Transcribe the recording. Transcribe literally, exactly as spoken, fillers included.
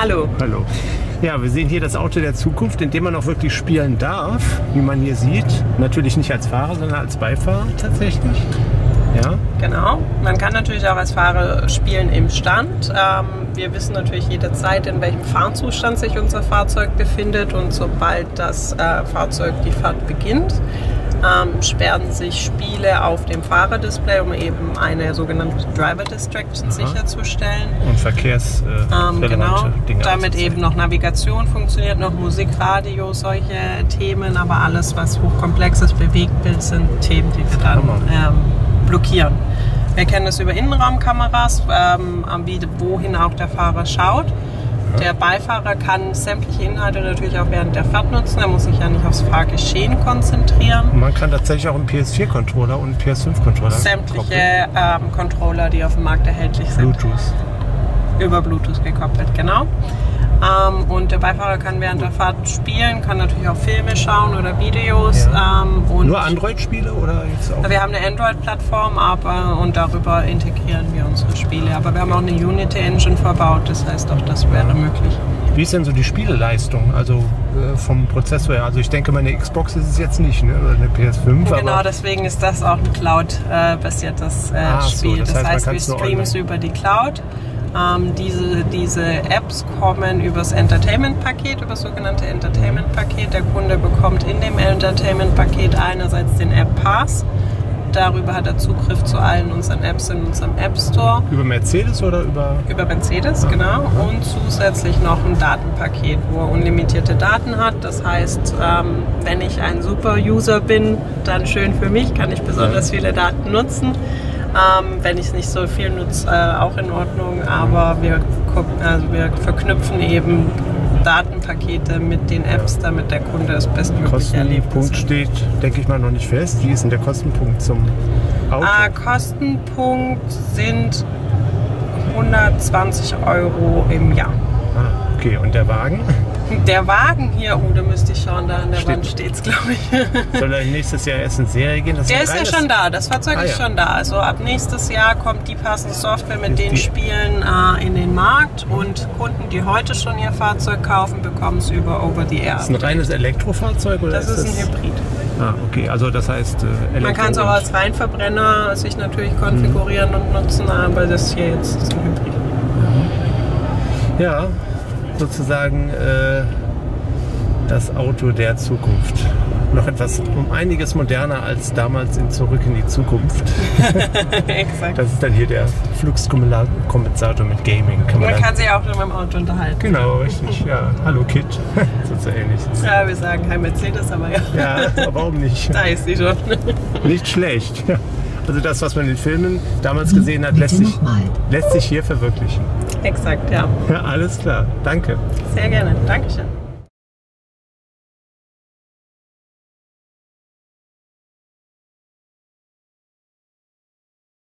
Hallo. Hallo. Ja, wir sehen hier das Auto der Zukunft, in dem man auch wirklich spielen darf, wie man hier sieht. Natürlich nicht als Fahrer, sondern als Beifahrer tatsächlich. Ja. Genau. Man kann natürlich auch als Fahrer spielen im Stand. Ähm, wir wissen natürlich jederzeit, in welchem Fahrzustand sich unser Fahrzeug befindet, und sobald das äh, Fahrzeug die Fahrt beginnt, ähm, sperren sich Spiele auf dem Fahrerdisplay, um eben eine sogenannte Driver Distraction Aha. sicherzustellen. Und verkehrsrelevante ähm, genau, Dinge. damit eben noch Navigation funktioniert, noch Musik, Radio, solche Themen, aber alles, was hochkomplexes Bewegtbild sind, Themen, die wir dann ähm, blockieren. Wir kennen das über Innenraumkameras, ähm, wie, wohin auch der Fahrer schaut. Der Beifahrer kann sämtliche Inhalte natürlich auch während der Fahrt nutzen. Er muss sich ja nicht aufs Fahrgeschehen konzentrieren. Man kann tatsächlich auch einen P S vier Controller und einen P S fünf Controller Sämtliche ähm, Controller, die auf dem Markt erhältlich sind. Bluetooth. Über Bluetooth gekoppelt, genau. Ähm, und der Beifahrer kann während der Fahrt spielen, kann natürlich auch Filme schauen oder Videos. Ja. Ähm, und Nur Android-Spiele oder jetzt auch? Wir haben eine Android-Plattform, aber und darüber integrieren wir unsere Spiele. Aber wir haben auch eine Unity-Engine verbaut, das heißt auch das wäre möglich. Wie ist denn so die Spieleleistung, also äh, vom Prozessor her? Also ich denke, meine Xbox ist es jetzt nicht, ne? Oder eine P S fünf. Genau, aber deswegen ist das auch ein Cloud-basiertes äh, ah, Spiel. So, das, das heißt, heißt, wir streamen es über die Cloud. Ähm, diese, diese Apps kommen übers Entertainment-Paket, über das sogenannte Entertainment-Paket. Der Kunde bekommt in dem Entertainment-Paket einerseits den App-Pass. Darüber hat er Zugriff zu allen unseren Apps in unserem App Store. Über Mercedes oder über? Über Mercedes, ah, genau. Ah. Und zusätzlich noch ein Datenpaket, wo er unlimitierte Daten hat. Das heißt, ähm, wenn ich ein Super-User bin, dann schön für mich, kann ich besonders viele Daten nutzen. Ähm, wenn ich es nicht so viel nutze, äh, auch in Ordnung. Aber wir, also wir verknüpfen eben Datenpakete mit den Apps, damit der Kunde das bestmöglich erlebt. Kostenpunkt steht, denke ich mal, noch nicht fest. Wie ist denn der Kostenpunkt zum Auto? Ah, Kostenpunkt sind hundertzwanzig Euro im Jahr. Ah, okay. Und der Wagen? Der Wagen hier, oh, da müsste ich schauen, da an der Steht. Wand steht es, glaube ich. Soll er nächstes Jahr erst in Serie gehen? Das der ist ja schon da, das Fahrzeug ah, ist ja. schon da. Also ab nächstes Jahr kommt die passende Software mit Ist den die Spielen äh, in den Markt, und Kunden, die heute schon ihr Fahrzeug kaufen, bekommen es über Over-the-Air. Ist ein reines Elektrofahrzeug? Oder Das ist, ist ein Hybrid. Ah, okay, also das heißt äh, Elektro. Man kann es auch als Reinverbrenner sich natürlich konfigurieren mhm. und nutzen, aber das hier jetzt ist ein Hybrid. Ja, sozusagen äh, das Auto der Zukunft. Noch etwas um einiges moderner als damals in Zurück in die Zukunft. Exakt. Das ist dann hier der Fluxkompensator mit Gaming. Kann man man dann, kann sich auch mit dem Auto unterhalten. Genau, richtig. Ja, hallo Kit. So ähnlich. Ja, wir sagen Hi Mercedes, aber ja. Ja, aber warum nicht? Da ist sie schon. Nicht schlecht. Ja. Also das, was man in den Filmen damals gesehen hat, lässt sich, lässt sich hier verwirklichen. Exakt, ja. Ja, alles klar. Danke. Sehr gerne. Dankeschön.